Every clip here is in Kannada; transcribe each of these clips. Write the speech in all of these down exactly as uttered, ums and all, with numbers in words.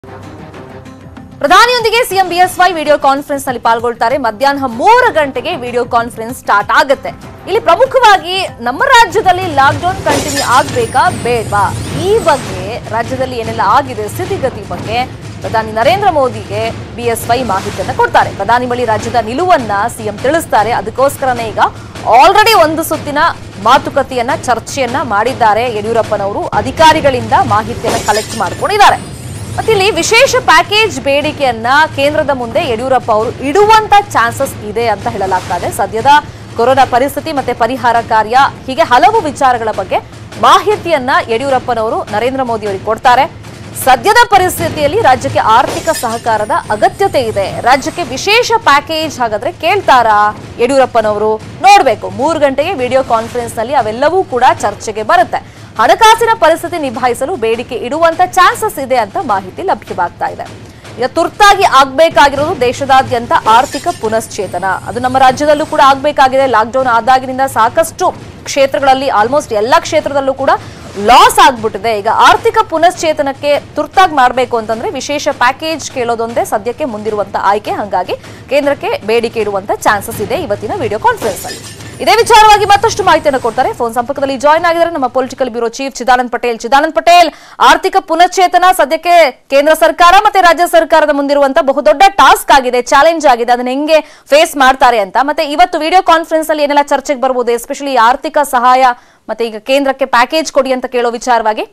ಪ್ರಧಾನಿಯೊಂದಿಗೆ ಸಿಎಂ ಬಿಎಸ್ವೈ ವಿಡಿಯೋ ಕಾನ್ಫರೆನ್ಸ್ ನಲ್ಲಿ ಪಾಲ್ಗೊಳ್ತಾರೆ. ಮಧ್ಯಾಹ್ನ ಮೂರು ಗಂಟೆಗೆ ವಿಡಿಯೋ ಕಾನ್ಫರೆನ್ಸ್ ಸ್ಟಾರ್ಟ್ ಆಗುತ್ತೆ. ಇಲ್ಲಿ ಪ್ರಮುಖವಾಗಿ ನಮ್ಮ ರಾಜ್ಯದಲ್ಲಿ ಲಾಕ್ಡೌನ್ ಕಂಟಿನ್ಯೂ ಆಗಬೇಕಾ ಬೇಡವಾ, ಈ ಬಗ್ಗೆ ರಾಜ್ಯದಲ್ಲಿ ಏನೆಲ್ಲ ಆಗಿದೆ ಸ್ಥಿತಿಗತಿ ಬಗ್ಗೆ ಪ್ರಧಾನಿ ನರೇಂದ್ರ ಮೋದಿಗೆ ಬಿಎಸ್ವೈ ಮಾಹಿತಿಯನ್ನು ಕೊಡ್ತಾರೆ. ಪ್ರಧಾನಿ ಬಳಿ ರಾಜ್ಯದ ನಿಲುವನ್ನ ಸಿಎಂ ತಿಳಿಸ್ತಾರೆ. ಅದಕ್ಕೋಸ್ಕರನೇ ಈಗ ಆಲ್ರೆಡಿ ಒಂದು ಸುತ್ತಿನ ಮಾತುಕತೆಯನ್ನ ಚರ್ಚೆಯನ್ನ ಮಾಡಿದ್ದಾರೆ ಯಡಿಯೂರಪ್ಪನವರು. ಅಧಿಕಾರಿಗಳಿಂದ ಮಾಹಿತಿಯನ್ನ ಕಲೆಕ್ಟ್ ಮಾಡ್ಕೊಂಡಿದ್ದಾರೆ. ಮತ್ತೆ ಇಲ್ಲಿ ವಿಶೇಷ ಪ್ಯಾಕೇಜ್ ಬೇಡಿಕೆಯನ್ನ ಕೇಂದ್ರದ ಮುಂದೆ ಯಡಿಯೂರಪ್ಪ ಅವರು ಇಡುವಂತ ಚಾನ್ಸಸ್ ಇದೆ ಅಂತ ಹೇಳಲಾಗ್ತಾ ಇದೆ. ಸದ್ಯದ ಕೊರೋನಾ ಪರಿಸ್ಥಿತಿ ಮತ್ತೆ ಪರಿಹಾರ ಕಾರ್ಯ ಹೀಗೆ ಹಲವು ವಿಚಾರಗಳ ಬಗ್ಗೆ ಮಾಹಿತಿಯನ್ನ ಯಡಿಯೂರಪ್ಪನವರು ನರೇಂದ್ರ ಮೋದಿ ಅವರಿಗೆ ಕೊಡ್ತಾರೆ. ಸದ್ಯದ ಪರಿಸ್ಥಿತಿಯಲ್ಲಿ ರಾಜ್ಯಕ್ಕೆ ಆರ್ಥಿಕ ಸಹಕಾರದ ಅಗತ್ಯತೆ ಇದೆ. ರಾಜ್ಯಕ್ಕೆ ವಿಶೇಷ ಪ್ಯಾಕೇಜ್ ಹಾಗಾದ್ರೆ ಕೇಳ್ತಾರಾ ಯಡಿಯೂರಪ್ಪನವರು? ನೋಡ್ಬೇಕು. ಮೂರು ಗಂಟೆಗೆ ವಿಡಿಯೋ ಕಾನ್ಫರೆನ್ಸ್ ನಲ್ಲಿ ಅವೆಲ್ಲವೂ ಕೂಡ ಚರ್ಚೆಗೆ ಬರುತ್ತೆ. ಹಣಕಾಸಿನ ಪರಿಸ್ಥಿತಿ ನಿಭಾಯಿಸಲು ಬೇಡಿಕೆ ಇಡುವಂತ ಚಾನ್ಸಸ್ ಇದೆ ಅಂತ ಮಾಹಿತಿ ಲಭ್ಯವಾಗ್ತಾ ಇದೆ. ಈಗ ತುರ್ತಾಗಿ ಆಗ್ಬೇಕಾಗಿರೋದು ದೇಶದಾದ್ಯಂತ ಆರ್ಥಿಕ ಪುನಶ್ಚೇತನ. ಅದು ನಮ್ಮ ರಾಜ್ಯದಲ್ಲೂ ಕೂಡ ಆಗ್ಬೇಕಾಗಿದೆ. ಲಾಕ್ಡೌನ್ ಆದಾಗಿನಿಂದ ಸಾಕಷ್ಟು ಕ್ಷೇತ್ರಗಳಲ್ಲಿ ಆಲ್ಮೋಸ್ಟ್ ಎಲ್ಲ ಕ್ಷೇತ್ರದಲ್ಲೂ ಕೂಡ ಲಾಸ್ ಆಗ್ಬಿಟ್ಟಿದೆ. ಈಗ ಆರ್ಥಿಕ ಪುನಶ್ಚೇತನಕ್ಕೆ ತುರ್ತಾಗಿ ಮಾಡಬೇಕು ಅಂತಂದ್ರೆ ವಿಶೇಷ ಪ್ಯಾಕೇಜ್ ಕೇಳೋದೊಂದೇ ಸದ್ಯಕ್ಕೆ ಮುಂದಿರುವಂತ ಆಯ್ಕೆ. ಹಾಗಾಗಿ ಕೇಂದ್ರಕ್ಕೆ ಬೇಡಿಕೆ ಇಡುವಂತ ಚಾನ್ಸಸ್ ಇದೆ ಇವತ್ತಿನ ವಿಡಿಯೋ ಕಾನ್ಫರೆನ್ಸ್ ಅಲ್ಲಿ. ಇದೇ ವಿಚಾರವಾಗಿ ಮತ್ತಷ್ಟು ಮಾಹಿತಿಯನ್ನು ಕೊಡ್ತಾರೆ. ಫೋನ್ ಸಂಪರ್ಕದಲ್ಲಿ ಜಾಯ್ನ್ ಆಗಿದ್ದಾರೆ ನಮ್ಮ political bureau chief Chidanand Patel. Chidanand Patel, ಆರ್ಥಿಕ ಪುನಶ್ಚೇತನ ಸದ್ಯಕ್ಕೆ ಕೇಂದ್ರ ಸರ್ಕಾರ ಮತ್ತೆ ರಾಜ್ಯ ಸರ್ಕಾರದ ಮುಂದಿರುವಂತ ಬಹುದೊಡ್ಡ ಟಾಸ್ಕ್ ಆಗಿದೆ, ಚಾಲೆಂಜ್ ಆಗಿದೆ. ಅದನ್ನ ಹೆಂಗೆ ಫೇಸ್ ಮಾಡ್ತಾರೆ ಅಂತ, ಮತ್ತೆ ಇವತ್ತು ವಿಡಿಯೋ ಕಾನ್ಫರೆನ್ಸ್ ಅಲ್ಲಿ ಏನೆಲ್ಲ ಚರ್ಚೆಗೆ ಬರಬಹುದು, ಎಸ್ಪೆಷಲಿ ಆರ್ಥಿಕ ಸಹಾಯ ಮತ್ತೆ ಈಗ ಕೇಂದ್ರಕ್ಕೆ ಪ್ಯಾಕೇಜ್ ಕೊಡಿ ಅಂತ ಕೇಳೋ ವಿಚಾರವಾಗಿ?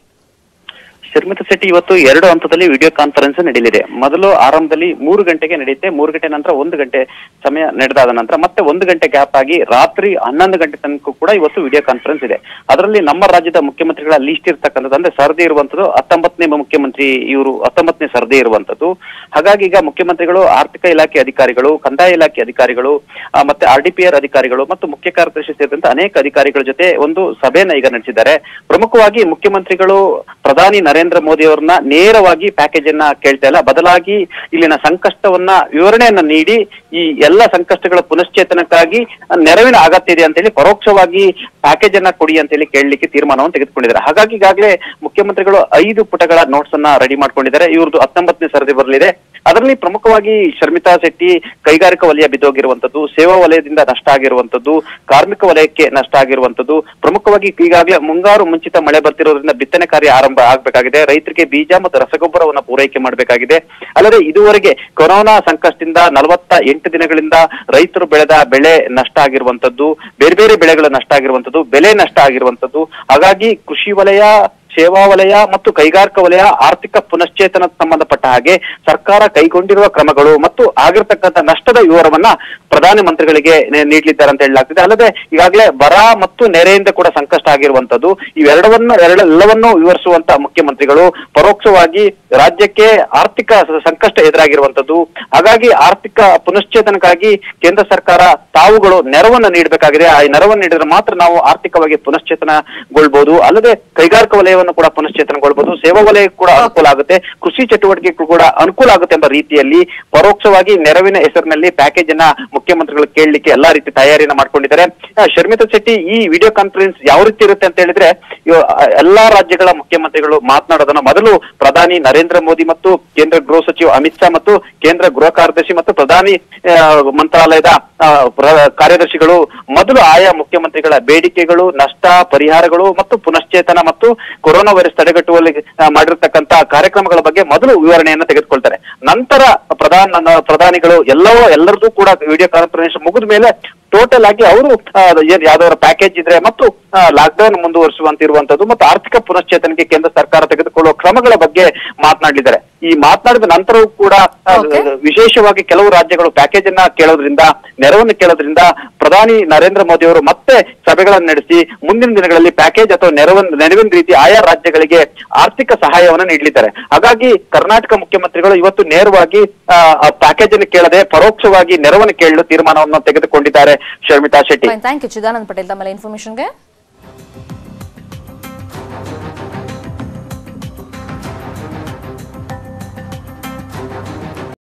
ಶರ್ಮಿತಾ ಶೆಟ್ಟಿ, ಇವತ್ತು ಎರಡು ಹಂತದಲ್ಲಿ ವಿಡಿಯೋ ಕಾನ್ಫರೆನ್ಸ್ ನಡೆಯಲಿದೆ. ಮೊದಲು ಆರಂಭದಲ್ಲಿ ಮೂರು ಗಂಟೆಗೆ ನಡೆಯುತ್ತೆ. ಮೂರು ಗಂಟೆ ನಂತರ ಒಂದು ಗಂಟೆ ಸಮಯ ನಡೆದಾದ ನಂತರ ಮತ್ತೆ ಒಂದು ಗಂಟೆ ಗ್ಯಾಪ್ ಆಗಿ ರಾತ್ರಿ ಹನ್ನೊಂದು ಗಂಟೆ ತನಕ ಕೂಡ ಇವತ್ತು ವಿಡಿಯೋ ಕಾನ್ಫರೆನ್ಸ್ ಇದೆ. ಅದರಲ್ಲಿ ನಮ್ಮ ರಾಜ್ಯದ ಮುಖ್ಯಮಂತ್ರಿಗಳ ಲಿಸ್ಟ್ ಇರ್ತಕ್ಕಂಥದ್ದು, ಅಂದ್ರೆ ಸರದಿ ಇರುವಂತದ್ದು ಹತ್ತೊಂಬತ್ತನೇ ಮುಖ್ಯಮಂತ್ರಿ ಇವರು ಹತ್ತೊಂಬತ್ತನೇ ಸರದಿ ಇರುವಂತದ್ದು. ಹಾಗಾಗಿ ಈಗ ಮುಖ್ಯಮಂತ್ರಿಗಳು, ಆರ್ಥಿಕ ಇಲಾಖೆ ಅಧಿಕಾರಿಗಳು, ಕಂದಾಯ ಇಲಾಖೆ ಅಧಿಕಾರಿಗಳು, ಮತ್ತೆ ಆರ್ ಡಿ ಪಿ ಆರ್ ಅಧಿಕಾರಿಗಳು ಮತ್ತು ಮುಖ್ಯ ಕಾರ್ಯದರ್ಶಿ ಸೇರಿದಂತೆ ಅನೇಕ ಅಧಿಕಾರಿಗಳ ಜೊತೆ ಒಂದು ಸಭೆಯನ್ನ ಈಗ ನಡೆಸಿದ್ದಾರೆ. ಪ್ರಮುಖವಾಗಿ ಮುಖ್ಯಮಂತ್ರಿಗಳು ಪ್ರಧಾನಿ ನರೇಂದ್ರ ಮೋದಿ ಅವರನ್ನ ನೇರವಾಗಿ ಪ್ಯಾಕೇಜ್ ಅನ್ನ ಕೇಳ್ತಾ ಇಲ್ಲ, ಬದಲಾಗಿ ಇಲ್ಲಿನ ಸಂಕಷ್ಟವನ್ನ ವಿವರಣೆಯನ್ನ ನೀಡಿ ಈ ಎಲ್ಲ ಸಂಕಷ್ಟಗಳ ಪುನಶ್ಚೇತನಕ್ಕಾಗಿ ನೆರವಿನ ಅಗತ್ಯ ಇದೆ ಅಂತ ಹೇಳಿ ಪರೋಕ್ಷವಾಗಿ ಪ್ಯಾಕೇಜ್ ಅನ್ನ ಕೊಡಿ ಅಂತ ಹೇಳಿ ಕೇಳಲಿಕ್ಕೆ ತೀರ್ಮಾನವನ್ನು ತೆಗೆದುಕೊಂಡಿದ್ದಾರೆ. ಹಾಗಾಗಿ ಈಗಾಗಲೇ ಮುಖ್ಯಮಂತ್ರಿಗಳು ಐದು ಪುಟಗಳ ನೋಟ್ಸ್ ಅನ್ನ ರೆಡಿ ಮಾಡ್ಕೊಂಡಿದ್ದಾರೆ. ಇವ್ರದ್ದು ಹತ್ತೊಂಬತ್ತನೇ ಸರದಿ ಬರಲಿದೆ. ಅದರಲ್ಲಿ ಪ್ರಮುಖವಾಗಿ ಶರ್ಮಿತಾ ಶೆಟ್ಟಿ, ಕೈಗಾರಿಕಾ ವಲಯ ಬಿದ್ದೋಗಿರುವಂತದ್ದು, ಸೇವಾ ವಲಯದಿಂದ ನಷ್ಟ ಆಗಿರುವಂತದ್ದು, ಕಾರ್ಮಿಕ ವಲಯಕ್ಕೆ ನಷ್ಟ ಆಗಿರುವಂತದ್ದು, ಪ್ರಮುಖವಾಗಿ ಈಗಾಗಲೇ ಮುಂಗಾರು ಮುಂಚಿತ ಮಳೆ ಬರ್ತಿರೋದ್ರಿಂದ ಬಿತ್ತನೆ ಕಾರ್ಯ ಆರಂಭ ಆಗ್ಬೇಕಾಗಿದೆ. ರೈತರಿಗೆ ಬೀಜ ಮತ್ತು ರಸಗೊಬ್ಬರವನ್ನ ಪೂರೈಕೆ ಮಾಡಬೇಕಾಗಿದೆ. ಅಲ್ಲದೆ ಇದುವರೆಗೆ ಕೊರೋನಾ ಸಂಕಷ್ಟದಿಂದ ನಲವತ್ತ ಎಂಟು ದಿನಗಳಿಂದ ರೈತರು ಬೆಳೆದ ಬೆಳೆ ನಷ್ಟ ಆಗಿರುವಂತದ್ದು, ಬೇರೆ ಬೇರೆ ಬೆಳೆಗಳು ನಷ್ಟ ಆಗಿರುವಂತದ್ದು, ಬೆಲೆ ನಷ್ಟ ಆಗಿರುವಂತದ್ದು. ಹಾಗಾಗಿ ಕೃಷಿ ವಲಯ, ಸೇವಾ ವಲಯ ಮತ್ತು ಕೈಗಾರಿಕಾ ವಲಯ ಆರ್ಥಿಕ ಪುನಶ್ಚೇತನ ಸಂಬಂಧಪಟ್ಟ ಹಾಗೆ ಸರ್ಕಾರ ಕೈಗೊಂಡಿರುವ ಕ್ರಮಗಳು ಮತ್ತು ಆಗಿರ್ತಕ್ಕಂಥ ನಷ್ಟದ ವಿವರವನ್ನ ಪ್ರಧಾನ ಮಂತ್ರಿಗಳಿಗೆ ನೀಡಲಿದ್ದಾರೆ ಅಂತ ಹೇಳಲಾಗ್ತಿದೆ. ಅಲ್ಲದೆ ಈಗಾಗಲೇ ಬರ ಮತ್ತು ನೆರೆಯಿಂದ ಕೂಡ ಸಂಕಷ್ಟ ಆಗಿರುವಂತದ್ದು, ಇವೆರಡವನ್ನು ಎರಡೆಲ್ಲವನ್ನೂ ವಿವರಿಸುವಂತ ಮುಖ್ಯಮಂತ್ರಿಗಳು ಪರೋಕ್ಷವಾಗಿ ರಾಜ್ಯಕ್ಕೆ ಆರ್ಥಿಕ ಸಂಕಷ್ಟ ಎದುರಾಗಿರುವಂತದ್ದು, ಹಾಗಾಗಿ ಆರ್ಥಿಕ ಪುನಶ್ಚೇತನಕ್ಕಾಗಿ ಕೇಂದ್ರ ಸರ್ಕಾರ ತಾವುಗಳು ನೆರವನ್ನ ನೀಡಬೇಕಾಗಿದೆ. ಆ ನೆರವನ್ನು ನೀಡಿದ್ರೆ ಮಾತ್ರ ನಾವು ಆರ್ಥಿಕವಾಗಿ ಪುನಶ್ಚೇತನಗೊಳ್ಬಹುದು. ಅಲ್ಲದೆ ಕೈಗಾರಿಕಾ ವಲಯವನ್ನು ಕೂಡ ಪುನಶ್ಚೇತನಗೊಳ್ಬಹುದು, ಸೇವಾ ವಲಯ ಕೂಡ ಅನುಕೂಲ ಆಗುತ್ತೆ, ಕೃಷಿ ಚಟುವಟಿಕೆ ಕೂಡ ಅನುಕೂಲ ಆಗುತ್ತೆ ಎಂಬ ರೀತಿಯಲ್ಲಿ ಪರೋಕ್ಷವಾಗಿ ನೆರವಿನ ಹೆಸರಿನಲ್ಲಿ ಪ್ಯಾಕೇಜ್ ಅನ್ನ ಮುಖ್ಯಮಂತ್ರಿಗಳು ಕೇಳಲಿಕ್ಕೆ ಎಲ್ಲಾ ರೀತಿ ತಯಾರಿಯನ್ನ ಮಾಡ್ಕೊಂಡಿದ್ದಾರೆ. ಶರ್ಮಿತಾ ಶೆಟ್ಟಿ, ಈ ವಿಡಿಯೋ ಕಾನ್ಫರೆನ್ಸ್ ಯಾವ ರೀತಿ ಇರುತ್ತೆ ಅಂತ ಹೇಳಿದ್ರೆ, ಎಲ್ಲಾ ರಾಜ್ಯಗಳ ಮುಖ್ಯಮಂತ್ರಿಗಳು ಮಾತನಾಡೋದನ್ನ ಮೊದಲು ಪ್ರಧಾನಿ ನರೇಂದ್ರ ಮೋದಿ ಮತ್ತು ಕೇಂದ್ರ ಗೃಹ ಸಚಿವ ಅಮಿತ್ ಶಾ ಮತ್ತು ಕೇಂದ್ರ ಗೃಹ ಕಾರ್ಯದರ್ಶಿ ಮತ್ತು ಪ್ರಧಾನಿ ಮಂತ್ರಾಲಯದ ಕಾರ್ಯದರ್ಶಿಗಳು ಮೊದಲು ಆಯಾ ಮುಖ್ಯಮಂತ್ರಿಗಳ ಬೇಡಿಕೆಗಳು, ನಷ್ಟ ಪರಿಹಾರಗಳು ಮತ್ತು ಪುನಶ್ಚೇತನ ಮತ್ತು ಕೊರೋನಾ ವೈರಸ್ ತಡೆಗಟ್ಟುವಲ್ಲಿ ಮಾಡಿರ್ತಕ್ಕಂಥ ಕಾರ್ಯಕ್ರಮಗಳ ಬಗ್ಗೆ ಮೊದಲು ವಿವರಣೆಯನ್ನ ತೆಗೆದುಕೊಳ್ತಾರೆ. ನಂತರ ಪ್ರಧಾನ ಪ್ರಧಾನಿಗಳು ಎಲ್ಲವೂ ಎಲ್ಲರದ್ದು ಕೂಡ ವಿಡಿಯೋ ಕಾನ್ಫರೆನ್ಸ್ ಮುಗಿದ ಮೇಲೆ ಟೋಟಲ್ ಆಗಿ ಅವರು ಯಾವ್ದಾದ್ರು ಪ್ಯಾಕೇಜ್ ಇದ್ರೆ ಮತ್ತು ಲಾಕ್ಡೌನ್ ಮುಂದುವರಿಸುವಂತಿರುವಂತದ್ದು ಮತ್ತು ಆರ್ಥಿಕ ಪುನಶ್ಚೇತನಕ್ಕೆ ಕೇಂದ್ರ ಸರ್ಕಾರ ತೆಗೆದುಕೊಳ್ಳುವ ಕ್ರಮಗಳ ಬಗ್ಗೆ ಮಾತನಾಡಲಿದ್ದಾರೆ. ಈ ಮಾತನಾಡಿದ ನಂತರವೂ ಕೂಡ ವಿಶೇಷವಾಗಿ ಕೆಲವು ರಾಜ್ಯಗಳು ಪ್ಯಾಕೇಜ್ ಅನ್ನ ಕೇಳೋದ್ರಿಂದ, ನೆರವನ್ನು ಕೇಳೋದ್ರಿಂದ ಪ್ರಧಾನಿ ನರೇಂದ್ರ ಮೋದಿ ಅವರು ಮತ್ತೆ ಸಭೆಗಳನ್ನು ನಡೆಸಿ ಮುಂದಿನ ದಿನಗಳಲ್ಲಿ ಪ್ಯಾಕೇಜ್ ಅಥವಾ ನೆರವನ್ನ ನೆರವಿನ ರೀತಿ ಆಯಾ ರಾಜ್ಯಗಳಿಗೆ ಆರ್ಥಿಕ ಸಹಾಯವನ್ನು ನೀಡಲಿದ್ದಾರೆ. ಹಾಗಾಗಿ ಕರ್ನಾಟಕ ಮುಖ್ಯಮಂತ್ರಿಗಳು ಇವತ್ತು ನೇರವಾಗಿ ಪ್ಯಾಕೇಜ್ ಅನ್ನು ಕೇಳದೆ ಪರೋಕ್ಷವಾಗಿ ನೆರವನ್ನು ಕೇಳಲು ತೀರ್ಮಾನವನ್ನು ತೆಗೆದುಕೊಂಡಿದ್ದಾರೆ. ಶರ್ಮಿತಾ ಶೆಟ್ಟಿ. ಥ್ಯಾಂಕ್ ಯು ಚಿದಾನಂದ್ ಪಟೇಲ್ ತಮ್ಮ ಇನ್ಫಾರ್ಮೇಶನ್ಗೆ.